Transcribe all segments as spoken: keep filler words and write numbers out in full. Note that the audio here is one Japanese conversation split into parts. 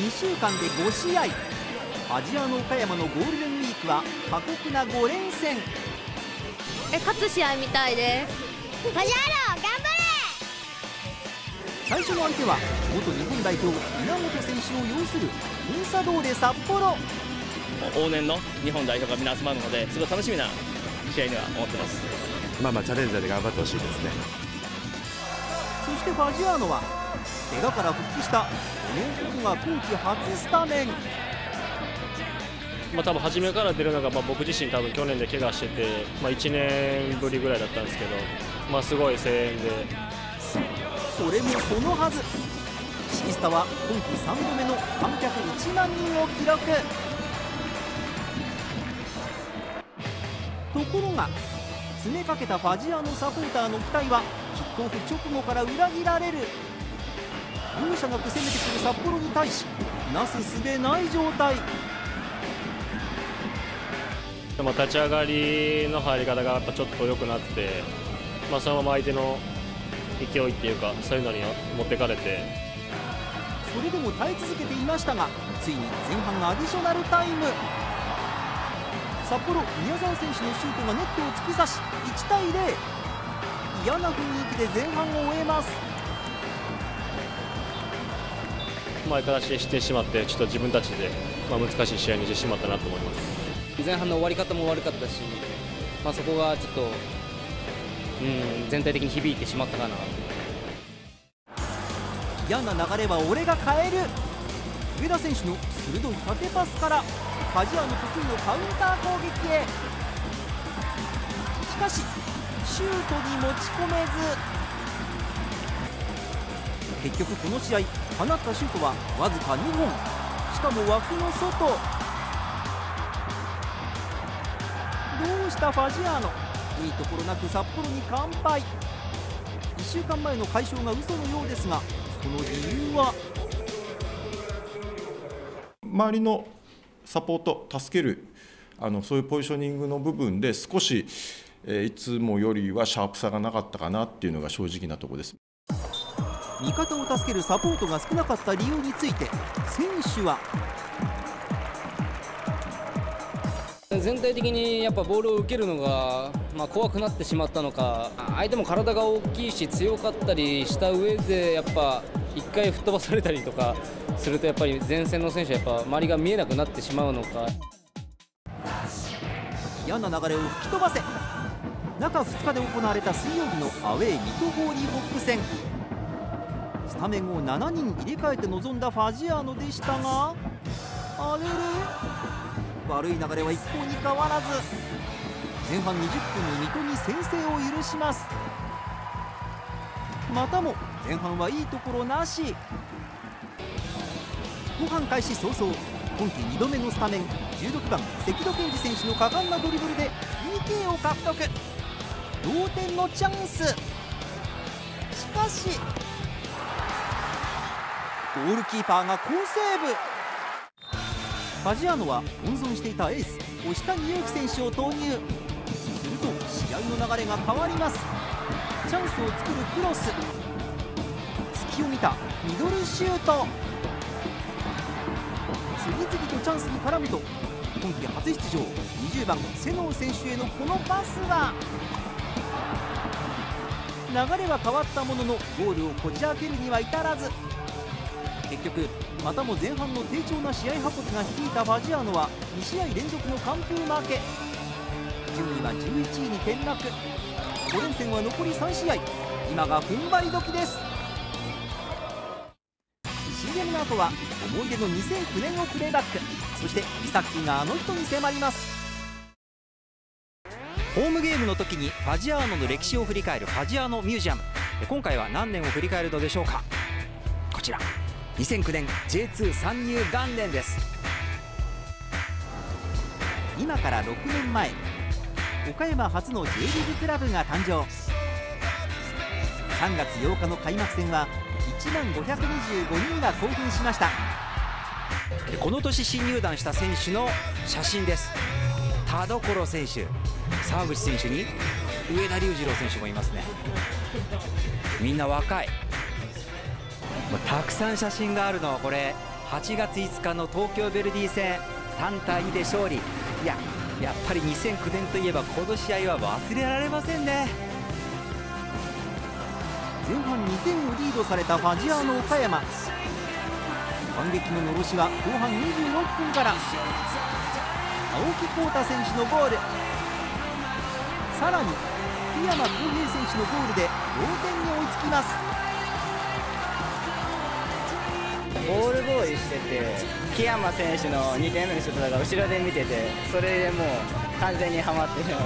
にしゅうかんでごしあい。ファジアーノ岡山のゴールデンウィークは過酷なご連戦。 え勝つ試合みたいです。 ファジアーノ頑張れ。 最初の相手は元日本代表稲本選手を擁するコンサドーレ札幌。 往年の日本代表がみんな集まるので、すごい楽しみな試合には思ってます。 まあまあチャレンジャーで頑張ってほしいですね。 そしてファジアーノは怪我から復帰したこの男が今季初スタメン。 まあ多分初めから出るのが、まあ僕自身多分去年で怪我してて、まあ、いちねんぶりぐらいだったんですけど、まあ、すごい声援で。 それもそのはず、シースタは今季さんどめの観客いちまんにんを記録。ところが詰めかけたファジアーノサポーターの期待はキックオフ直後から裏切られる。容赦なく攻めてくる札幌に対しなすすべない状態。 でも立ち上がりの入り方がやっぱちょっと良くなって、まあ、そのまま相手の勢いっていうかそういうのに持ってかれて、 それでも耐え続けていましたが、ついに前半アディショナルタイム。札幌宮澤選手のシュートがネットを突き刺しいちたいゼロ。嫌な雰囲気で前半を終えます。 前からしてしまってちょっと自分たちで、まあ、難しい試合にしてしまったなと思います。 前半の終わり方も悪かったし、まあ、そこがちょっと、うん、全体的に響いてしまったかな。 嫌な流れは俺が変える。上田選手の鋭い縦パスからファジアーノ得意のカウンター攻撃へ。しかしシュートに持ち込めず、結局この試合放ったシュートはわずかにほん、しかも枠の外。どうしたファジアーノ、いいところなく札幌に完敗。いっしゅうかんまえの快勝が嘘のようですが、その理由は周りのサポート、助けるあのそういうポジショニングの部分で少し、えー、いつもよりはシャープさがなかったかなっていうのが正直なところです。 味方を助けるサポートが少なかった理由について選手は。 全体的にやっぱボールを受けるのが、まあ、怖くなってしまったのか、相手も体が大きいし強かったりした上でやっぱいっかい吹っ飛ばされたりとかすると、やっぱり前線の選手はやっぱ周りが見えなくなってしまうのか。 嫌な流れを吹き飛ばせ。中ふつかで行われた水曜日のアウェー水戸ホーリーホック戦、スタメンをしちにん入れ替えて臨んだファジアーノでしたが、あれれ悪い流れは一向に変わらず、前半にじゅっぷんに水戸に先制を許します。またも前半はいいところなし。後半開始早々、今季にどめのスタメンじゅうろくばん関戸健二選手の果敢なドリブルで ピーケー を獲得。同点のチャンス。しかしゴールキーパーが好セーブ。ファジアーノは温存していたエース押谷勇輝選手を投入。すると試合の流れが変わります。チャンスを作るクロス、隙を見たミドルシュート。次々とチャンスに絡むと、今季初出場にじゅうばんセノー選手へのこのパスは流れは変わったもののゴールをこじ開けるには至らず、結局またも前半の低調な試合運びが率いたファジアーノはにしあい連続の完封負け。順位はじゅういちいに転落。ご連戦は残りさんしあい、今が踏ん張り時です。 シーエム の後は思い出のにせんきゅうねんをプレイバック。そしてイサッキーがあの人に迫ります。ホームゲームの時にファジアーノの歴史を振り返るファジアーノミュージアム。今回は何年を振り返るのでしょうか。こちらにせんきゅうねん ジェイツー 参入元年です。今からろくねんまえ、岡山初の J リーグクラブが誕生。さんがつようかの開幕戦はいちまんごひゃくにじゅうごにんが興奮しました。この年新入団した選手の写真です。田所選手、沢口選手に上田龍二郎選手もいますね。みんな若い。たくさん写真があるのはこれはちがついつかの東京ヴェルディ戦さんたいにで勝利。いややっぱりにせんきゅうねんといえばこの試合は忘れられませんね。 前半にてんをリードされたファジアーノ岡山、反撃ののろしは後半にじゅうろっぷんから青木浩太選手のゴール、さらに檜山康平選手のゴールで同点に追いつきます。 ボールボーイしてて檜山選手のにてんめのシュートが後ろで見てて、それでもう完全にはまってしまう。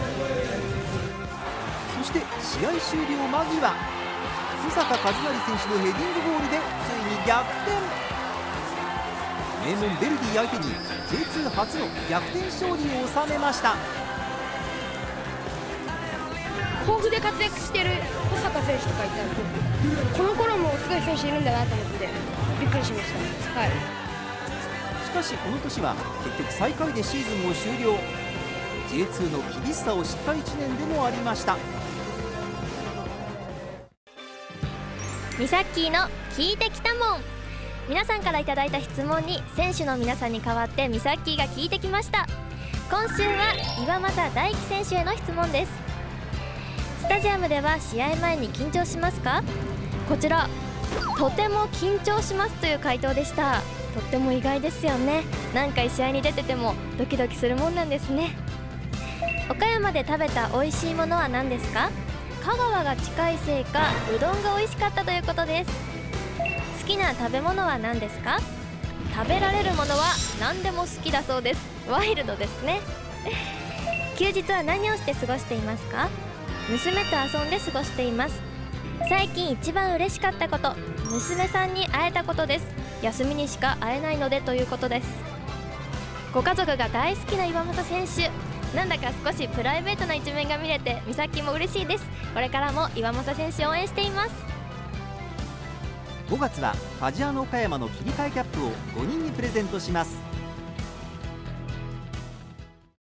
そして試合終了間際、保坂和成選手のヘディングゴールでついに逆転。名門ベルディ相手に ジェイツー 初の逆転勝利を収めました。 甲府で活躍してる保坂選手とかいたので、この頃もすごい選手いるんだなと思ってびっくりしました。はい、 しかしこの年は結局最下位でシーズンを終了。 ジェイツー の厳しさを知ったいちねんでもありました。 ミサッキーの聞いてきたもん。皆さんからいただいた質問に選手の皆さんに代わってミサッキーが聞いてきました。今週は岩政大輝選手への質問です。スタジアムでは試合前に緊張しますか？こちらとても緊張しますという回答でした。とっても意外ですよね。何回試合に出ててもドキドキするもんなんですね。岡山で食べた美味しいものは何ですか？香川が近いせいかうどんが美味しかったということです。好きな食べ物は何ですか？食べられるものは何でも好きだそうです。ワイルドですね。休日は何をして過ごしていますか？娘と遊んで過ごしています。最近一番嬉しかったこと、娘さんに会えたことです。休みにしか会えないのでということです。ご家族が大好きな岩政選手、なんだか少しプライベートな一面が見れて美咲も嬉しいです。これからも岩政選手を応援しています。 ごがつはファジアーノ岡山の切り替えキャップをごにんにプレゼントします。